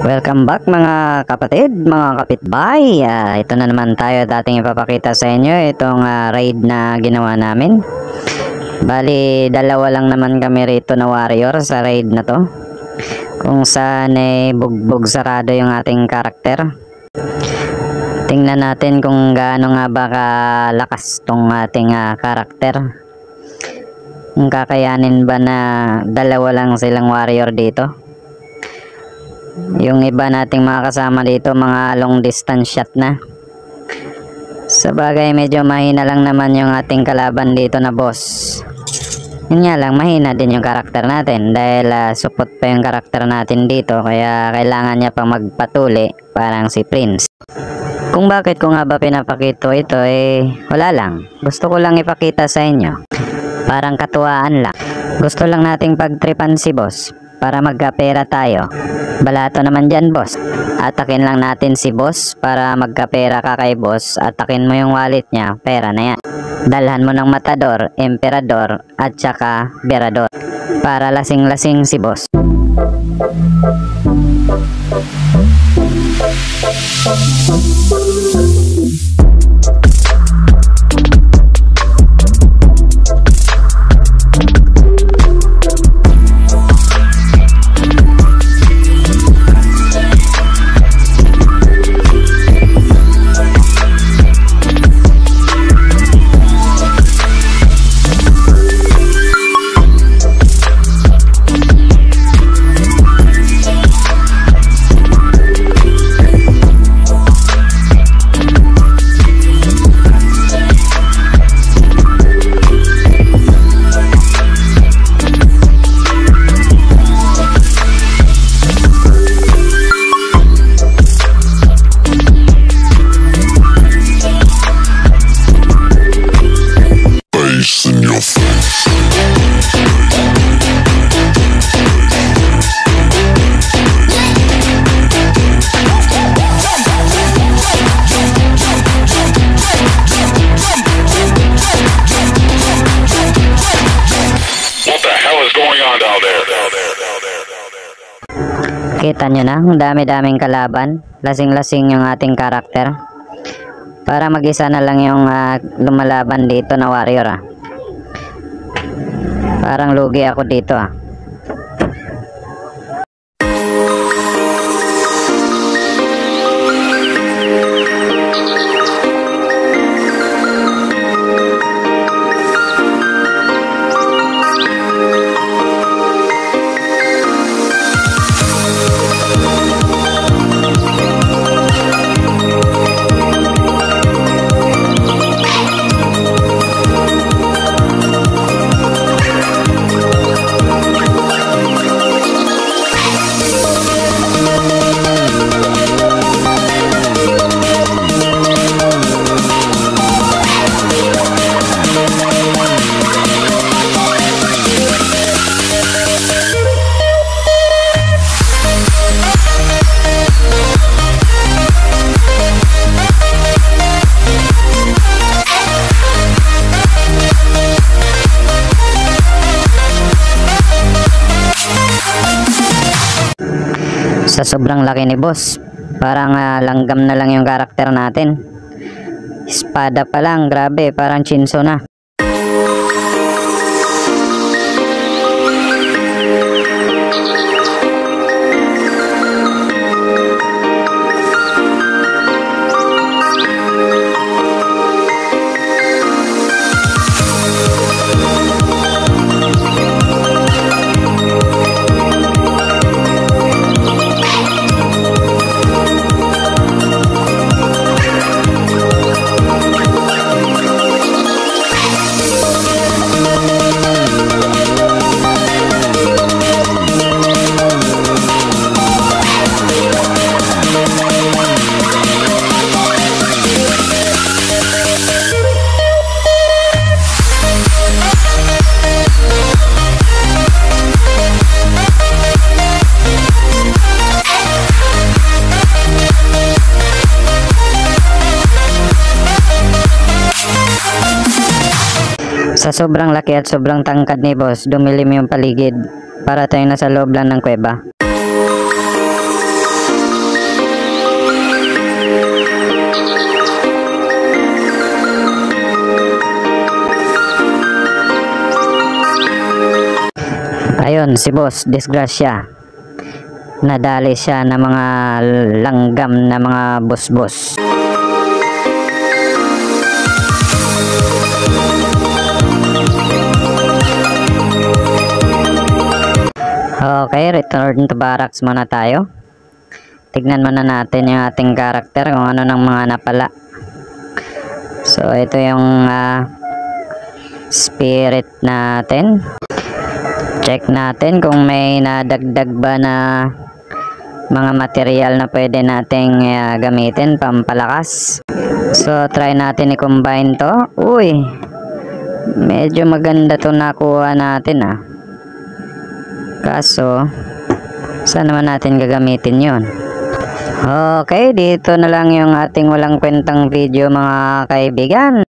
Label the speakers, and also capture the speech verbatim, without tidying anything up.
Speaker 1: Welcome back mga kapatid, mga kapitbahay. Uh, ito na naman tayo dating ipapakita sa inyo itong uh, raid na ginawa namin. Bali, dalawa lang naman kami rito na warrior sa raid na to. Kung saan ay bugbog sarado yung ating karakter. Tingnan natin kung gaano nga ba kalakas tong ating uh, karakter. Kung kakayanin ba na dalawa lang silang warrior dito. Yung iba nating mga kasama dito mga long distance shot na. Sa bagay medyo mahina lang naman yung ating kalaban dito na boss. Yun nga lang, mahina din yung karakter natin dahil uh, support pa yung karakter natin dito, kaya kailangan niya pang magpatuli parang si Prince. Kung bakit ko nga ba pinapakita ito eh wala lang, gusto ko lang ipakita sa inyo, parang katuwaan lang. Gusto lang nating pagtripan si boss para magkapera tayo. Balato naman dyan boss, atakin lang natin si boss para magkapera ka kay boss. Atakin mo yung wallet niya, pera na yan. Dalhan mo ng matador, emperador at saka berador para lasing-lasing si boss. Kita nyo na, ang dami-daming kalaban. Lasing-lasing yung ating karakter. Para mag-isa na lang yung uh, lumalaban dito na warrior ah. Parang lugi ako dito ah. Sa sobrang laki ni boss, parang uh, langgam na lang yung karakter natin. Espada pa lang, grabe, parang chinso na. Sa sobrang laki at sobrang tangkad ni boss, dumilim yung paligid para tayo nasa loob lang ng kuweba. Ayun, si boss, disgrasya. Nadali siya ng mga langgam na mga boss-boss. Okay, return to barracks muna tayo. Tignan muna natin yung ating karakter kung ano ng mga napala. So, ito yung uh, spirit natin. Check natin kung may nadagdag ba na mga material na pwede nating uh, gamitin pampalakas. So, try natin i-combine to. Uy, medyo maganda to nakuha natin ah. Kaso, saan naman natin gagamitin yon? Okay, dito na lang yung ating walang kwentang video mga kaibigan.